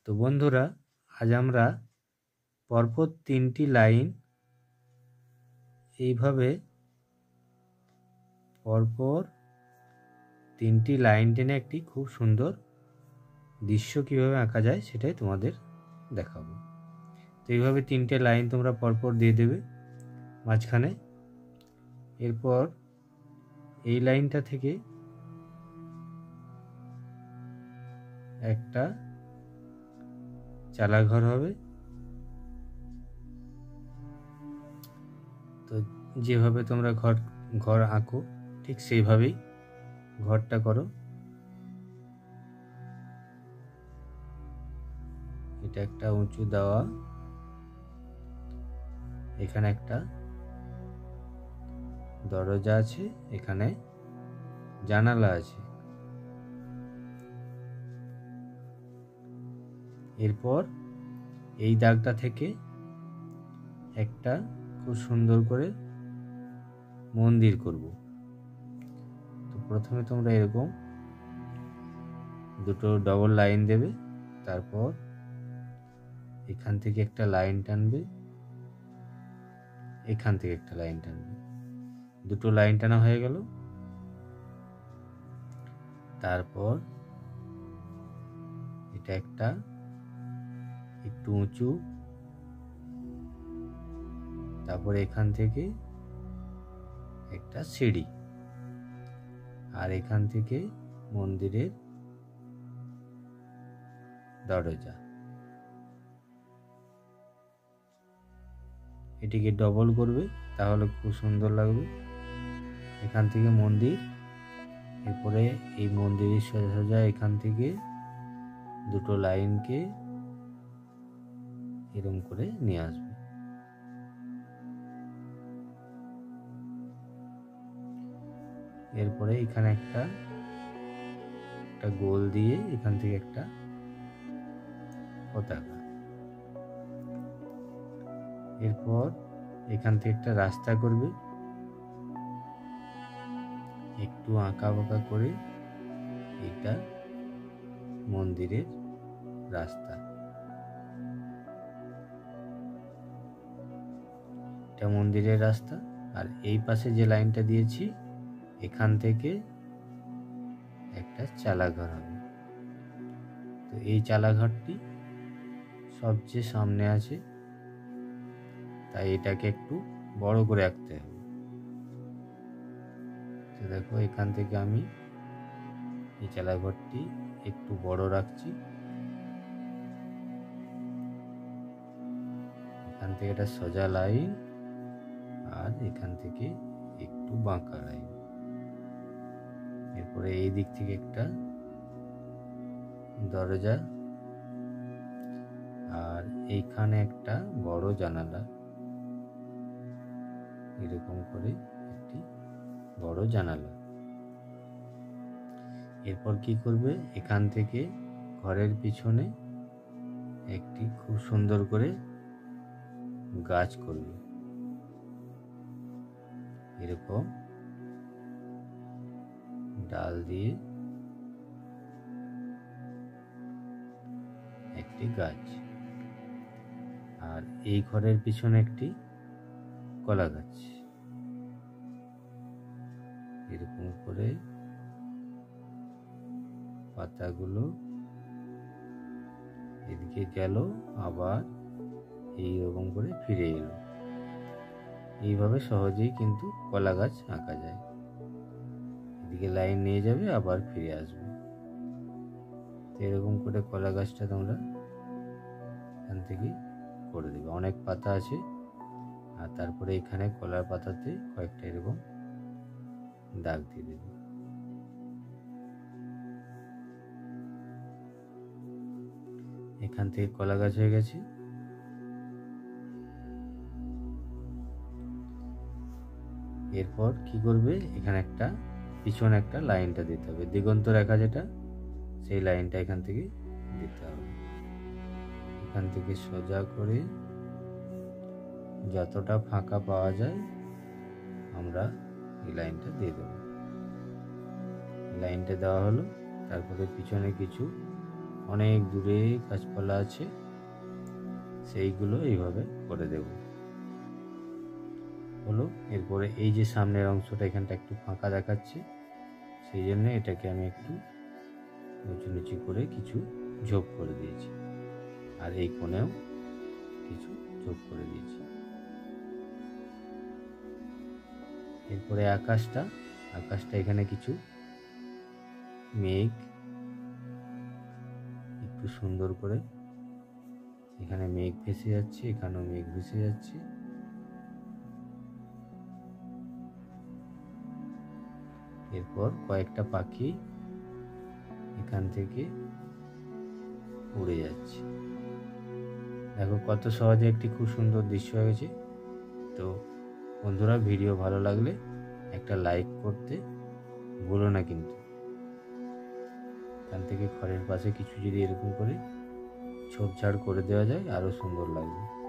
তো বন্ধুরা, আজ আমরা পরপর 3টি লাইন এইভাবে পরপর 3টি লাইন টেনে একটি খুব সুন্দর দৃশ্য কিভাবে আঁকা যায় সেটাই তোমাদের দেখাবো। তো এইভাবে 3টে লাইন তোমরা পরপর দিয়ে দেবে মাঝখানে। এরপর এই লাইনটা থেকে একটা চালাঘর হবে। তো যেভাবে তোমরা ঘর আঁকো ঠিক সেইভাবেই ঘরটা করো। এটা একটা উঁচু দেওয়া, এখানে একটা দরজা আছে, এখানে জানালা আছে। এরপর এই দাগটা থেকে একটা খুব সুন্দর করে মন্দির করব। তো প্রথমে তোমরা এরকম দুটো ডবল লাইন দেবে, তারপর এখান থেকে একটা লাইন টানবে, এখান থেকে একটা লাইন টানবে। দুটো লাইন টানা হয়ে গেল। তারপর এটা একটা একটু উঁচু, তারপরে এখান থেকে একটা সিঁড়ি, আর এখান থেকে মন্দিরের দরজা। এটিকে ডবল করবে, তাহলে খুব সুন্দর লাগবে। এখান থেকে মন্দির, এরপরে এই মন্দিরের সোজা সোজা এখান থেকে দুটো লাইনকে এরকম করে নিয়ে আসবে। এরপরে এখানে একটা গোল দিয়ে এখান থেকে একটা পতাকা। এরপর এখান থেকে একটা রাস্তা করবে, একটু আঁকা বাঁকা করে। এটা মন্দিরের রাস্তা, এটা মন্দিরের রাস্তা। আর এই পাশে যে লাইনটা দিয়েছি এখান থেকে একটা চালাঘর হবে। তো এই চালাঘরটি সবচেয়ে সামনে আছে, তাই এটাকে একটু বড় করে আঁকতে হবে। তো দেখো, এখান থেকে আমি এই চালাঘরটি একটু বড় রাখছি। এখান থেকে একটা সোজা লাইন, আর এখান থেকে একটু বাঁকা লাইন। এরপরে এই দিক থেকে একটা দরজা, আর এইখানে একটা বড় জানালা। এরকম করে একটি বড় জানালা। এরপর কি করবে, এখান থেকে ঘরের পিছনে একটি খুব সুন্দর করে গাছ করবে। এরকম ডাল দিয়ে একটি গাছ, আর এই ঘরের পিছনে একটি কলা গাছ। এরকম করে পাতাগুলো এদিকে গেল, আবার এইরকম করে ফিরে এলো। এইভাবে সহজেই কিন্তু কলা গাছ আঁকা যায়। এদিকে লাইন নিয়ে যাবে, আবার ফিরে আসবে। এরকম করে কলা গাছটা তোমরা এখান থেকে করে দেবে। অনেক পাতা আছে, আর তারপরে এখানে কলার পাতাতে কয়েকটা এরকম দাগ দিয়ে দেবে। এখান থেকে কলা গাছ হয়ে গেছে। এরপর কি করবে, এখানে একটা পিছনে একটা লাইনটা দিতে হবে, দিগন্ত রেখা যেটা, সেই লাইনটা এখান থেকে দিতে হবে। এখান থেকে সোজা করে যতটা ফাঁকা পাওয়া যায় আমরা এই লাইনটা দিয়ে দেব। লাইনটা দেওয়া হলো। তারপরে পিছনে কিছু অনেক দূরে গাছপালা আছে, সেইগুলো এইভাবে করে দেব। হলো, এরপরে এই যে সামনের অংশটা এখানটা একটু ফাঁকা দেখাচ্ছে, সেই জন্য এটাকে আমি একটু উঁচু নিচু করে কিছু ঝোপ করে দিয়েছি, আর এই কোণেও কিছু ঝোপ করে দিয়েছি। এরপরে আকাশটা এখানে কিছু মেঘ একটু সুন্দর করে, এখানে মেঘ ভেসে যাচ্ছে, এখানেও মেঘ ভেসে যাচ্ছে। এরপর কয়েকটা পাখি এখান থেকে উড়ে যাচ্ছে। দেখো কত সহজে একটি খুব সুন্দর দৃশ্য হয়ে গেছে। তো বন্ধুরা, ভিডিও ভালো লাগলে একটা লাইক করতে ভুলো না কিন্তু। এখান থেকে ঘরের পাশে কিছু যদি এরকম করে ঝোপঝাড় করে দেওয়া যায়, আরো সুন্দর লাগবে।